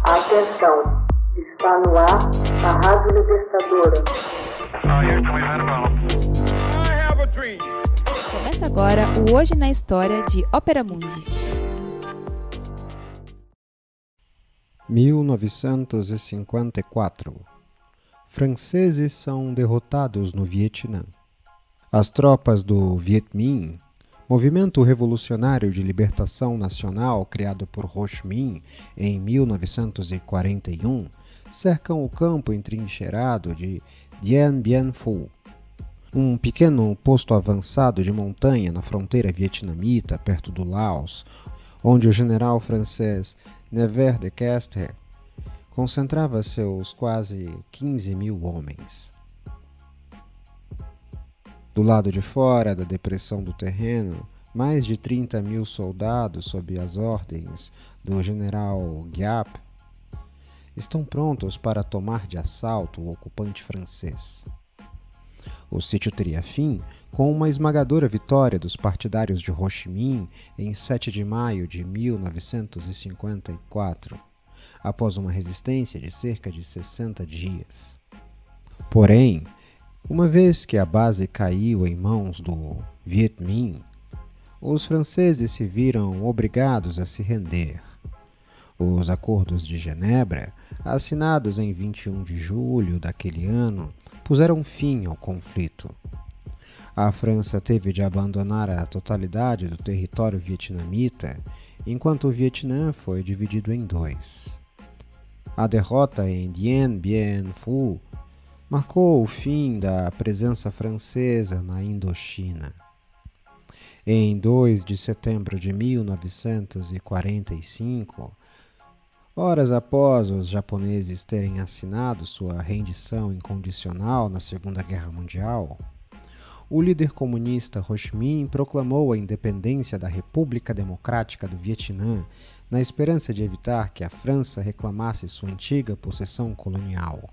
Atenção, está no ar a Rádio Libertadora. Começa agora o Hoje na História de Ópera Mundi. 1954. Franceses são derrotados no Vietnã. As tropas do Viet Minh, movimento revolucionário de libertação nacional criado por Ho Chi Minh em 1941, cercam o campo entrincheirado de Dien Bien Phu, um pequeno posto avançado de montanha na fronteira vietnamita, perto do Laos, onde o general francês Nevers de Castres concentrava seus quase 15 mil homens. Do lado de fora da depressão do terreno, mais de 30 mil soldados, sob as ordens do general Giap, estão prontos para tomar de assalto o ocupante francês. O sítio teria fim com uma esmagadora vitória dos partidários de Ho Chi Minh em 7 de maio de 1954, após uma resistência de cerca de 60 dias. Porém, uma vez que a base caiu em mãos do Viet Minh, os franceses se viram obrigados a se render. Os Acordos de Genebra, assinados em 21 de julho daquele ano, puseram fim ao conflito. A França teve de abandonar a totalidade do território vietnamita, enquanto o Vietnã foi dividido em dois. A derrota em Dien Bien Phu marcou o fim da presença francesa na Indochina. Em 2 de setembro de 1945, horas após os japoneses terem assinado sua rendição incondicional na Segunda Guerra Mundial, o líder comunista Ho Chi Minh proclamou a independência da República Democrática do Vietnã na esperança de evitar que a França reclamasse sua antiga possessão colonial.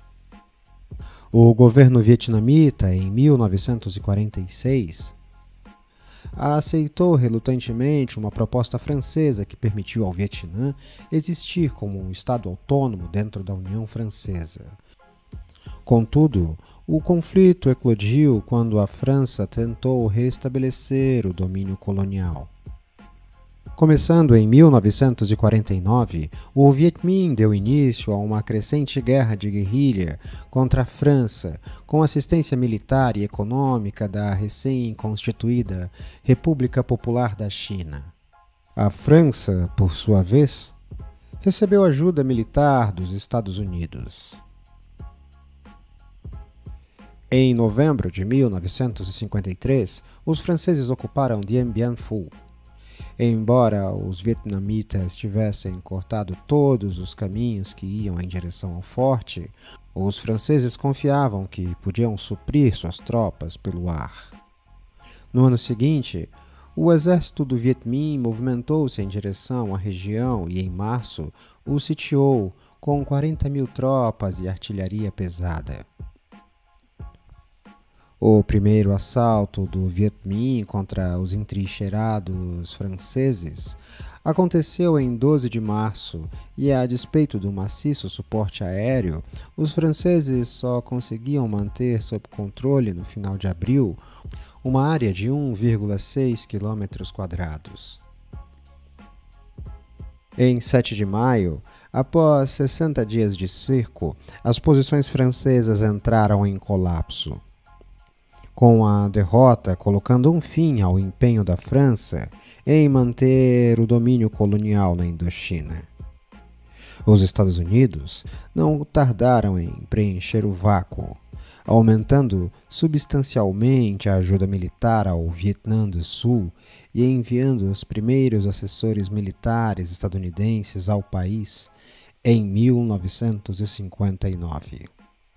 O governo vietnamita, em 1946, aceitou relutantemente uma proposta francesa que permitiu ao Vietnã existir como um estado autônomo dentro da União Francesa. Contudo, o conflito eclodiu quando a França tentou restabelecer o domínio colonial. Começando em 1949, o Viet Minh deu início a uma crescente guerra de guerrilha contra a França, com assistência militar e econômica da recém-constituída República Popular da China. A França, por sua vez, recebeu ajuda militar dos Estados Unidos. Em novembro de 1953, os franceses ocuparam Dien Bien Phu. Embora os vietnamitas tivessem cortado todos os caminhos que iam em direção ao forte, os franceses confiavam que podiam suprir suas tropas pelo ar. No ano seguinte, o exército do Viet Minh movimentou-se em direção à região e, em março, o sitiou com 40 mil tropas e artilharia pesada. O primeiro assalto do Viet Minh contra os entrincheirados franceses aconteceu em 12 de março e, a despeito do maciço suporte aéreo, os franceses só conseguiam manter sob controle no final de abril uma área de 1,6 km². Em 7 de maio, após 60 dias de cerco, as posições francesas entraram em colapso. Com a derrota colocando um fim ao empenho da França em manter o domínio colonial na Indochina. Os Estados Unidos não tardaram em preencher o vácuo, aumentando substancialmente a ajuda militar ao Vietnã do Sul e enviando os primeiros assessores militares estadunidenses ao país em 1959.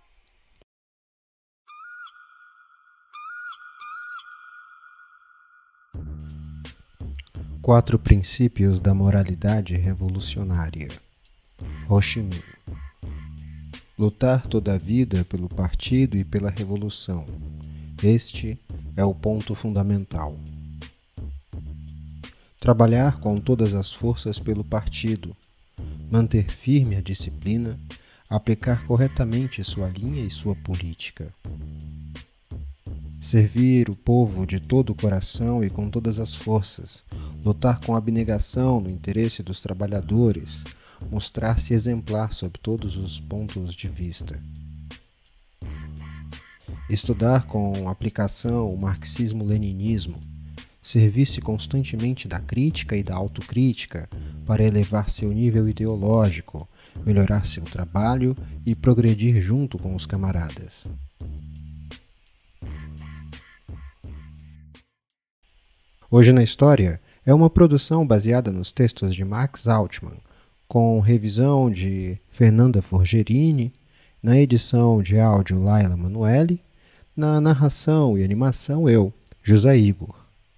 Quatro princípios da moralidade revolucionária. Ho Chi Minh. Lutar toda a vida pelo partido e pela revolução. Este é o ponto fundamental. Trabalhar com todas as forças pelo partido, manter firme a disciplina, aplicar corretamente sua linha e sua política. Servir o povo de todo o coração e com todas as forças, lutar com abnegação no interesse dos trabalhadores, mostrar-se exemplar sob todos os pontos de vista. Estudar com aplicação o marxismo-leninismo, servir-se constantemente da crítica e da autocrítica para elevar seu nível ideológico, melhorar seu trabalho e progredir junto com os camaradas. Hoje na História é uma produção baseada nos textos de Max Altman, com revisão de Fernanda Forgerini, na edição de áudio Laila Manuelle, na narração e animação eu, José Igor.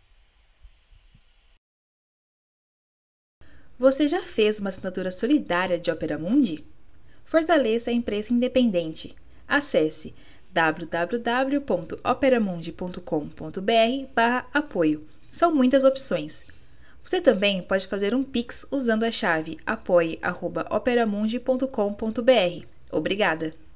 Você já fez uma assinatura solidária de Opera Mundi? Fortaleça a imprensa independente. Acesse www.operamundi.com.br/apoio. São muitas opções. Você também pode fazer um Pix usando a chave apoie@operamundi.com.br. Obrigada!